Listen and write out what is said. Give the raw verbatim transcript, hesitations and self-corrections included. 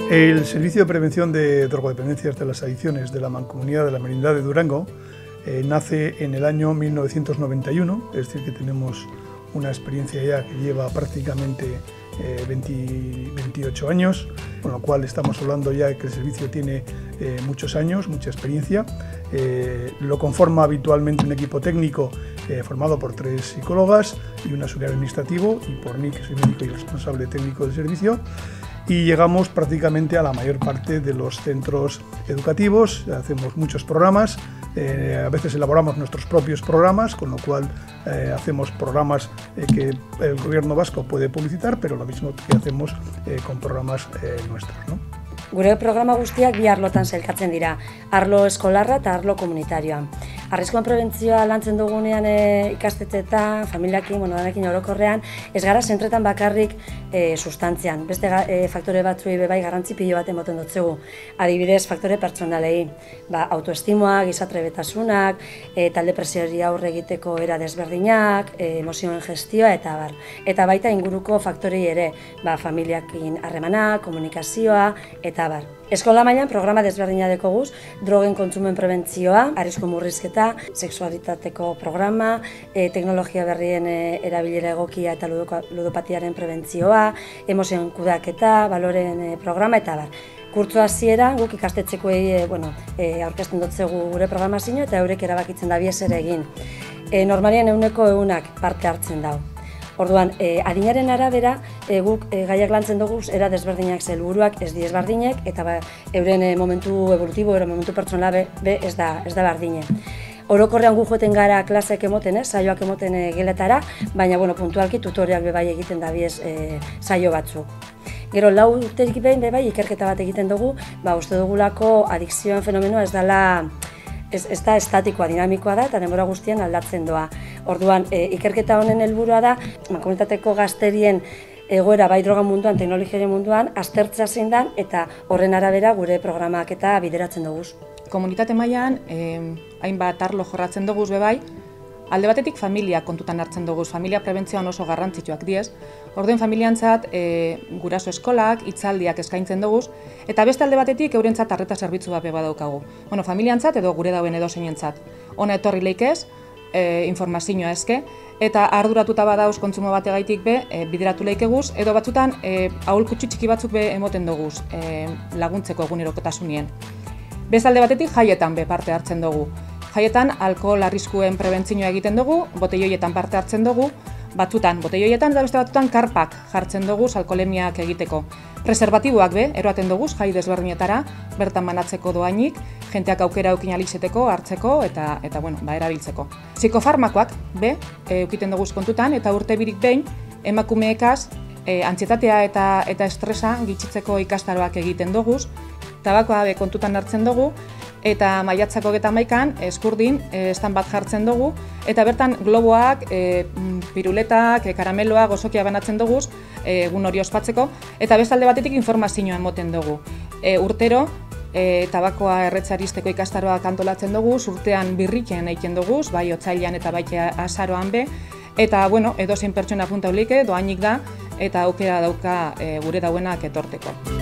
El Servicio de Prevención de Drogodependencias de las Adicciones de la Mancomunidad de la Merindad de Durango eh, nace en el año mil novecientos noventa y uno, es decir, que tenemos una experiencia ya que lleva prácticamente eh, veinte, veintiocho años, con lo cual estamos hablando ya de que el servicio tiene eh, muchos años, mucha experiencia. Eh, lo conforma habitualmente un equipo técnico eh, formado por tres psicólogas y un auxiliar administrativo, y por mí, que soy médico y responsable técnico del servicio. Y llegamos prácticamente a la mayor parte de los centros educativos, hacemos muchos programas, eh, a veces elaboramos nuestros propios programas, con lo cual eh, hacemos programas eh, que el gobierno vasco puede publicitar, pero lo mismo que hacemos eh, con programas eh, nuestros, ¿no? Gure programa guztiak bi arlotan sailkatzen dira, arlo eskolarra eta arlo komunitarioa. Arriskuan prebentzioa lantzen dugunean e, ikastetxeetan, familiakin, bueno, danekin orokorrean, ez gara zentretan bakarrik e, sustantzian. Beste e, faktore batzuei bebai garrantzi pilo bat emoten dutzegu. Adibidez, faktore pertsonalei, ba, autoestimoak, gizatrebetasunak, e, talde presioari aurre egiteko era desberdinak, e, emozioen gestioa eta bar. Eta baita inguruko faktorei ere, ba, familiakin harremanak, komunikazioa eta bar. Eskola mailan programa desberdina dekoguz, drogen kontsumen prebentzioa, arrisku murrizketa, sexualitateko programa, e, teknologia berrien e, erabilera egokia eta ludopatiaren prebentzioa, emozioen kudeaketa, baloren e, programa eta bar. Kurtso hasieran guk ikastetxekoei e, bueno, e, aurkezten dutzegu gure programazio eta eurek erabakitzen da biez ere egin. E, normalien ehuneko ehunak parte hartzen dau. Orduan, eh, adinaren arabera, eh, guk eh, gaiak lantzen dugu era desberdinak helburuak ez di ezberdinek, eta ba, euren eh, momentu evolutibo, ero momentu pertsonala be, be ez da, ez da berdine. Orokorrean gu joeten gara klaseak emoten, eh, saioak emoten eh, geletara, baina bueno, puntualki tutoriak bebai egiten da biez eh, saio batzuk. Gero, lau urterik behin bebai ikerketa bat egiten dugu, ba, uste dugulako adikzioen fenomenoa ez dela Ez, ez da estatikoa, dinamikoa da eta denbora guztian aldatzen doa. Orduan, e, ikerketa honen helburua da, komunitateko gazterien egoera bai droga munduan, teknologiaren munduan, aztertzea zein dan eta horren arabera gure programak eta bideratzen dugu. Komunitate mailan, eh, hainbat arlo jorratzen dugu bebai, alde batetik familia kontutan hartzen dugu, familia prebentzioan oso garrantzitsuak diez. Orduen familiantzat e, guraso eskolak, hitzaldiak eskaintzen dugu, eta beste alde batetik eurentzat arreta zerbitzu bat badaukagu. Bueno, familiantzat edo gure dauen edo zeinentzat. Ona etorri leikez, e, informazioa eske, eta arduratuta badauz kontsumo bategaitik be, e, bideratu leikeguz, edo batzutan e, aholkutsu txiki batzuk be emoten dugu e, laguntzeko egunerokotasunien. Beste alde batetik jaietan be parte hartzen dugu. Jaietan, alkohol arriskuen prebentzioa egiten dugu, botelloietan parte hartzen dugu, batzutan botelloietan eta beste batzutan karpak jartzen dugu alkoholemiak egiteko. Preservatiboak be, eroaten dugu jai desberdinetara, bertan banatzeko doainik, jenteak aukera eukin alizeteko, hartzeko eta, eta bueno, ba, erabiltzeko. Psikofarmakoak be, eukiten dugu kontutan, eta urte birik behin, emakumeekaz, e, antzietatea eta, eta estresa gitxitzeko ikastaroak egiten dugu, tabakoa be kontutan hartzen dugu, eta maiatzako hogeita hamaikan eskurdin estan bat jartzen dugu, eta bertan globoak, e, piruletak, e, karameloak, gozokia banatzen dugu, egun hori ospatzeko, eta beste alde batetik informazioa emoten dugu. E, urtero, e, tabakoa erretzarizteko ikastaroak antolatzen dugu, urtean birriken egiten dugu, bai otsailean eta bai azaroan be, eta bueno, edozein pertsona punta ulike, doainik da, eta aukera dauka e, gure dauenak etorteko.